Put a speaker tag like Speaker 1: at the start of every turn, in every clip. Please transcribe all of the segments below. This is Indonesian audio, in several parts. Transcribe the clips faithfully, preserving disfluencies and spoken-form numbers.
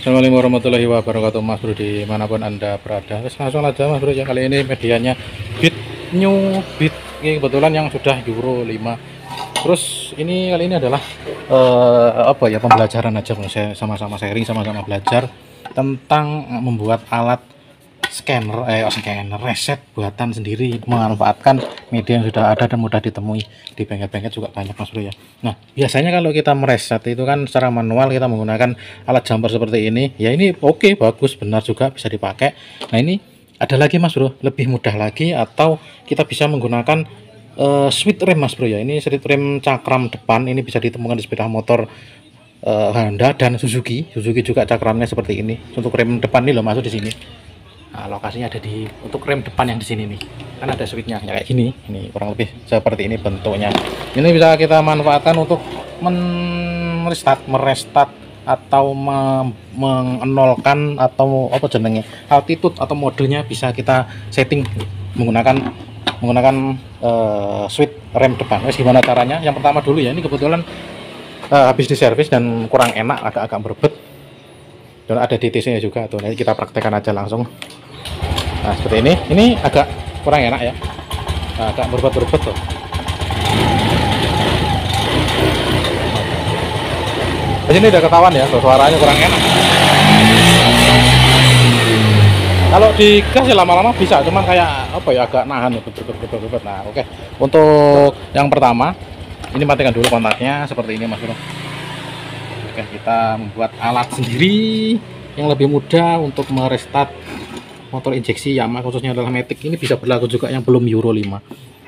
Speaker 1: Assalamualaikum warahmatullahi wabarakatuh, Mas Bro, dimanapun Anda berada. Terus langsung aja Mas Bro, yang kali ini medianya Beat New Beat, ini kebetulan yang sudah Euro lima. Terus ini kali ini adalah uh, apa ya, pembelajaran aja, saya sama-sama sharing, sama-sama belajar tentang membuat alat scanner eh scanner reset buatan sendiri, memanfaatkan media yang sudah ada dan mudah ditemui di bengkel-bengkel juga banyak, Mas Bro ya. Nah, biasanya kalau kita mereset itu kan secara manual, kita menggunakan alat jumper seperti ini ya. Ini oke, bagus, benar juga, bisa dipakai. Nah, ini ada lagi, Mas Bro, lebih mudah lagi, atau kita bisa menggunakan uh, switch rem, Mas Bro ya. Ini switch rem cakram depan, ini bisa ditemukan di sepeda motor uh, Honda dan Suzuki. Suzuki juga cakramnya seperti ini. Untuk rem depan ini loh, masuk di sini. Nah, lokasinya ada di untuk rem depan yang di sini nih, kan ada switchnya ya kayak gini. Ini kurang lebih seperti ini bentuknya. Ini bisa kita manfaatkan untuk men-restart, merestart atau mengenolkan atau apa jenenge, altitude atau modenya bisa kita setting menggunakan menggunakan uh, switch rem depan. Wes, gimana caranya? Yang pertama dulu ya, ini kebetulan uh, habis diservis dan kurang enak, agak-agak berbet. Dan ada D T C nya juga tuh. Nanti kita praktekkan aja langsung. Nah, seperti ini. Ini agak kurang enak ya. Nah, agak berbet-berbet tuh. Di sini udah ketahuan ya, tuh, suaranya kurang enak. Kalau digas ya lama-lama bisa, cuman kayak apa ya, agak nahan ya, berbet-berbet. Nah, oke. Untuk yang pertama, ini matikan dulu kontaknya seperti ini, Mas Bro. Oke, kita membuat alat sendiri yang lebih mudah untuk merestart motor injeksi Yamaha, khususnya adalah Matic. Ini bisa berlaku juga yang belum Euro lima.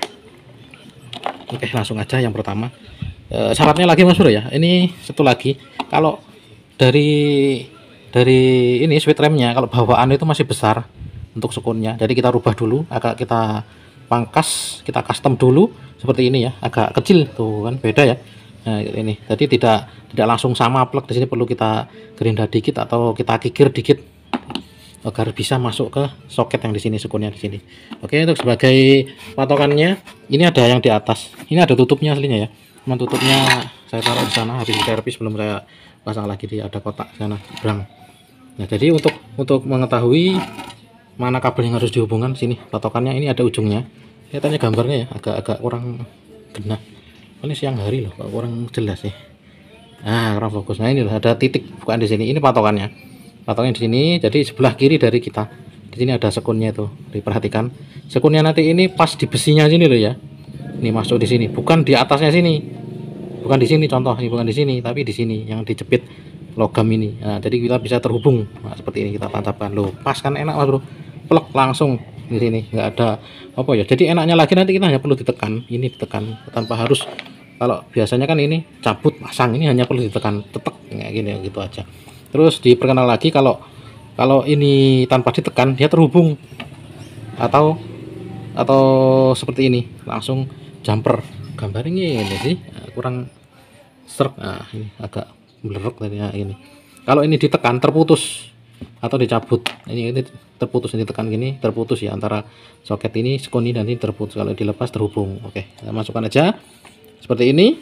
Speaker 1: Oke, langsung aja yang pertama. E, syaratnya lagi, Mas Bro ya. Ini satu lagi, kalau dari dari ini switch remnya, kalau bawaan itu masih besar untuk sekunnya, jadi kita rubah dulu, agak kita pangkas, kita custom dulu seperti ini ya, agak kecil tuh kan, beda ya. Nah, ini tadi tidak tidak langsung sama plug, di sini perlu kita gerinda dikit atau kita kikir dikit agar bisa masuk ke soket yang di sini, sekunnya di sini. Oke, untuk sebagai patokannya ini ada yang di atas. Ini ada tutupnya aslinya ya. Cuman tutupnya saya taruh di sana habis servis, belum saya pasang lagi, di ada kotak sana brang. Nah, jadi untuk untuk mengetahui mana kabel yang harus dihubungkan, sini patokannya, ini ada ujungnya. Kelihatannya gambarnya ya agak-agak kurang genah. Ini siang hari loh, kurang jelas ya. Nah, kurang fokus. Nah, ini loh, ada titik bukan di sini. Ini patokannya. Patokannya di sini. Jadi sebelah kiri dari kita. Di sini ada sekunnya itu. Diperhatikan. Sekunnya nanti ini pas di besinya sini loh ya. Ini masuk di sini, bukan di atasnya sini. Bukan di sini, contoh ini bukan di sini, tapi di sini yang dijepit logam ini. Nah, jadi kita bisa terhubung. Nah, seperti ini kita tancapkan. Loh, pas kan, enak, Mas Bro. Plek langsung di sini, nggak ada apa ya. Jadi enaknya lagi nanti kita hanya perlu ditekan, ini ditekan tanpa harus, kalau biasanya kan ini cabut pasang, ini hanya perlu ditekan tetek kayak gini gitu aja. Terus diperkenal lagi, kalau kalau ini tanpa ditekan dia terhubung, atau atau seperti ini langsung jumper. Gambarnya ini sih kurang serk. Nah, ini agak belerok tadi ya, ini. Kalau ini ditekan terputus atau dicabut, ini, ini terputus, ini tekan gini terputus ya, antara soket ini, sekun ini, dan ini terputus. Kalau dilepas terhubung. Oke, kita masukkan aja seperti ini.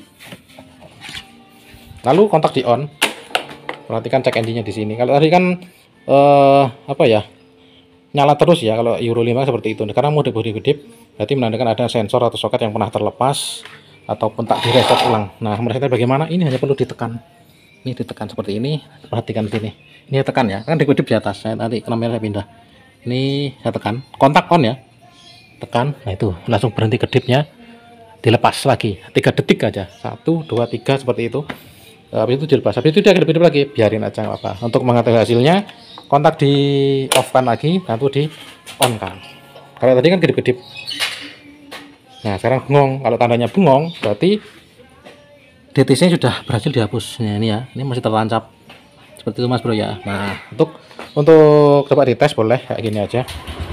Speaker 1: Lalu kontak di on. Perhatikan cek engine-nya di sini. Kalau tadi kan eh, apa ya, nyala terus ya kalau Euro lima seperti itu. Karena mode body gedip, berarti menandakan ada sensor atau soket yang pernah terlepas ataupun tak direset ulang. Nah, meresetnya bagaimana? Ini hanya perlu ditekan. Ini ditekan seperti ini. Perhatikan di sini. Ini tekan ya. Kan digedip di atas. Saya tadi kamera saya pindah. Ini saya tekan. Kontak on ya. Tekan. Nah, itu langsung berhenti gedipnya. Dilepas lagi. tiga detik aja. satu, dua, tiga seperti itu. Habis itu dilepas. Habis itu dia gedip lagi. Biarin aja nggak apa. Untuk mengetahui hasilnya, kontak di off kan lagi, lalu di on kan. Kalau tadi kan kedip-kedip. Nah, sekarang bengong. Kalau tandanya bengong, berarti D T C sudah berhasil dihapus. Nah, ini ya, ini masih tertancap seperti itu, Mas Bro ya. Nah, untuk untuk coba dites boleh kayak gini aja.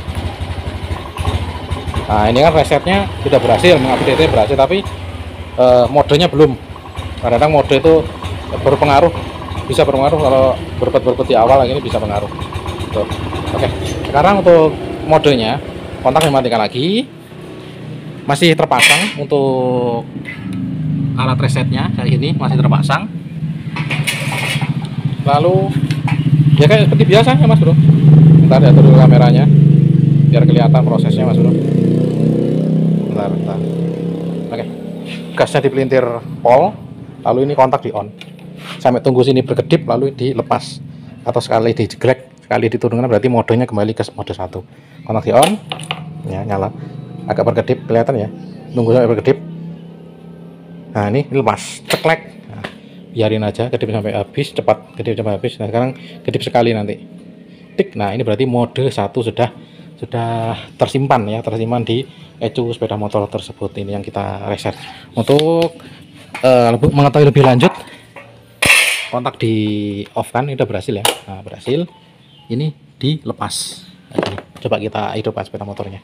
Speaker 1: Nah, ini kan resetnya sudah berhasil, mengupdate berhasil, tapi eh, modenya belum. Kadang-kadang mode itu berpengaruh, bisa berpengaruh kalau berbet-berbet di awal, ini bisa pengaruh. Tuh. Oke, sekarang untuk modenya, kontak dimatikan lagi, masih terpasang untuk alat resetnya kayak ini, masih terpasang. Lalu Ya kayak seperti biasanya Mas Bro. Bentar ya dulu kameranya biar kelihatan prosesnya Mas Bro. Bentar, bentar. Oke, gasnya dipelintir pol, lalu ini kontak di on sampai tunggu sini berkedip lalu dilepas, atau sekali dijeglek sekali diturunkan berarti modenya kembali ke mode satu. Kontak di on ya, nyala, agak berkedip kelihatan ya, nunggu sampai berkedip. Nah ini lepas, ceklek. Nah, biarin aja kedip sampai habis, cepat kedip sampai habis. Nah sekarang kedip sekali nanti tik. Nah ini berarti mode satu sudah sudah tersimpan ya, tersimpan di E C U sepeda motor tersebut. Ini yang kita reset. Untuk uh, mengetahui lebih lanjut, kontak di off kan, ini udah berhasil ya. Nah berhasil, ini dilepas. Nah, ini. Coba kita hidupkan sepeda motornya.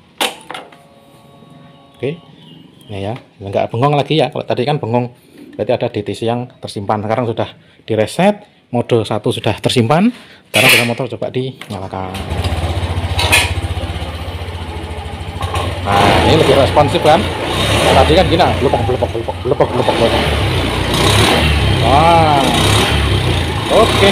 Speaker 1: Oke, ini ya, nggak bengong lagi ya. Kalau tadi kan bengong, berarti ada D T C yang tersimpan. Sekarang sudah direset, mode satu sudah tersimpan. Sekarang sepeda motor coba dinyalakan. Nah ini lebih responsif kan. Nah, tadi kan gini, belepok belepok belepok belepok belepok belepok. Wah, oke,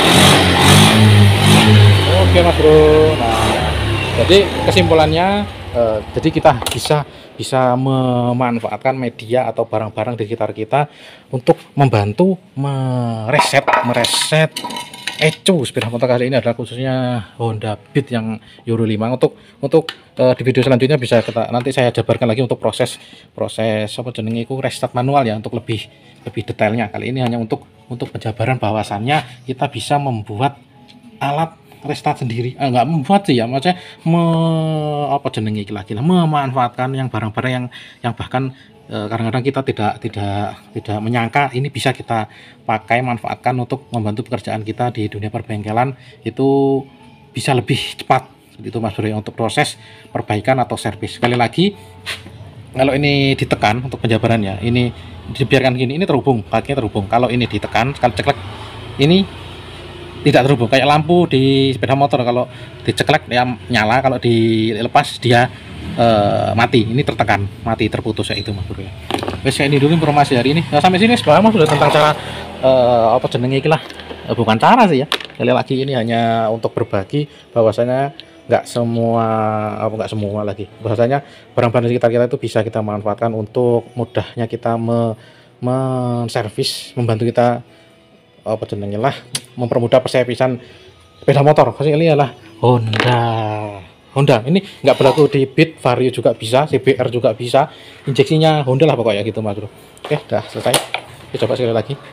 Speaker 1: oke Mas Bro. Nah, jadi kesimpulannya, eh, jadi kita bisa bisa memanfaatkan media atau barang-barang di sekitar kita untuk membantu mereset mereset E C U sepeda motor. Kali ini adalah khususnya Honda Beat yang Euro lima. Untuk untuk uh, di video selanjutnya bisa kita nanti saya jabarkan lagi untuk proses proses apa jenenge itu restart manual ya, untuk lebih lebih detailnya. Kali ini hanya untuk untuk penjabaran bahwasannya kita bisa membuat alat restart sendiri. Eh, enggak membuat sih ya, maksudnya me, apa jenenge iki lagi lah, memanfaatkan yang barang-barang yang yang bahkan kadang-kadang kita tidak tidak tidak menyangka ini bisa kita pakai manfaatkan untuk membantu pekerjaan kita di dunia perbengkelan, itu bisa lebih cepat itu Mas Bro, untuk proses perbaikan atau servis. Sekali lagi, kalau ini ditekan untuk penjabarannya, ini dibiarkan gini, ini terhubung, kakinya terhubung. Kalau ini ditekan sekali ceklek, ini tidak terhubung, kayak lampu di sepeda motor, kalau diceklek dia nyala, kalau dilepas dia Uh, mati. Ini tertekan, mati, terputus ya, itu Mas Bro ya. Wes ini dulu informasi hari ini. Nah, sampai sini sebelumnya sudah tentang cara uh, apa jenenge iki lah. Uh, bukan cara sih ya. Sekali lagi ini hanya untuk berbagi bahwasanya nggak semua apa nggak semua lagi. Bahwasanya barang-barang sekitar kita itu bisa kita manfaatkan untuk mudahnya kita me menservis, membantu kita apa jenenge lah, mempermudah perservisan sepeda motor. Khususnya ini adalah Honda. Honda ini nggak berlaku di Beat, Vario juga bisa, C B R juga bisa, injeksinya Honda lah pokoknya gitu Mas Bro. Oke, udah selesai. Kita coba sekali lagi.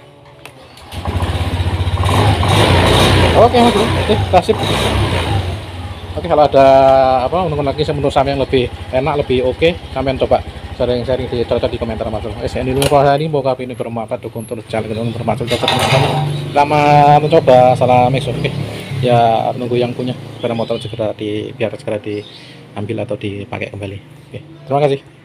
Speaker 1: Oke Mas Bro, oke, kasih. Oke, kalau ada apa menurut lagi menurut sampai yang lebih enak, lebih oke, sampean coba sharing-sharing di cocok di komentar Mas Bro. S ini dulu kalau ini semoga ini bermanfaat, dukung terus channel ini bermanfaat untuk teman-teman. Selamat mencoba, salam X. Oke. Ya menunggu yang punya sepeda motor segera di biar segera diambil atau dipakai kembali. Oke, terima kasih.